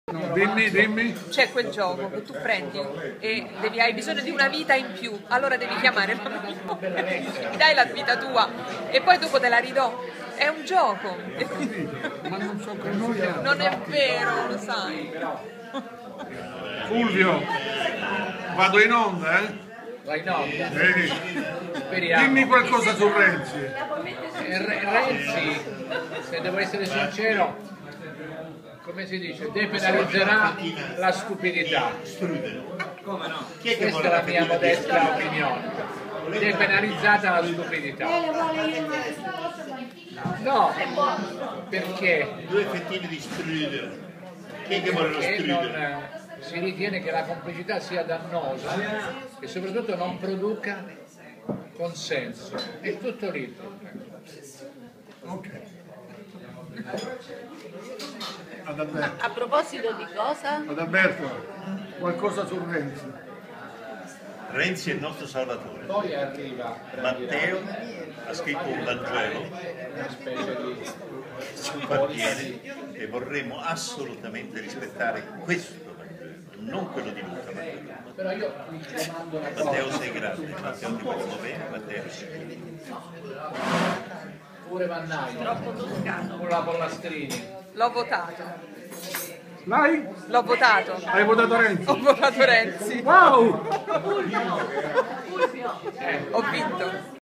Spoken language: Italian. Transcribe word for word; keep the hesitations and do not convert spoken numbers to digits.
No, dimmi, dimmi. C'è quel gioco che tu prendi e devi, hai bisogno di una vita in più, allora devi chiamare la memoria, mi dai la vita tua e poi dopo te la ridò. È un gioco. Ma non so che noi. Non è vero, lo sai. Fulvio, vado in onda, eh? Vai in onda. Vedi? Speriamo. Dimmi qualcosa su Renzi. Eh, Re- Renzi, se devo essere sincero, come si dice, depenalizzerà la stupidità. Come no? Questa è la mia modesta opinione. Depenalizzata la stupidità. No, perché? Due fettine di strudel. Chi è che vuole lo Perché non, strudel? eh, si ritiene che la complicità sia dannosa e soprattutto non produca consenso. È tutto lì il problema. Ok. Adalberto. A proposito di cosa? Adalberto, qualcosa su Renzi. Renzi è il nostro salvatore. Poi arriva Matteo ha scritto un Vangelo una specie di sul quartiere e vorremmo assolutamente rispettare questo Vangelo, non quello di Luca. Matteo, però io mi domando una Matteo cosa. sei grande, Matteo ti vogliono bene, Matteo sei Pure Vannaio Troppo toscano. con la Pollastrini. L'ho votato. Vai? L'ho votato. Hai votato Renzi? Ho votato Renzi. Wow! Fulvio! Fulvio! Ho vinto.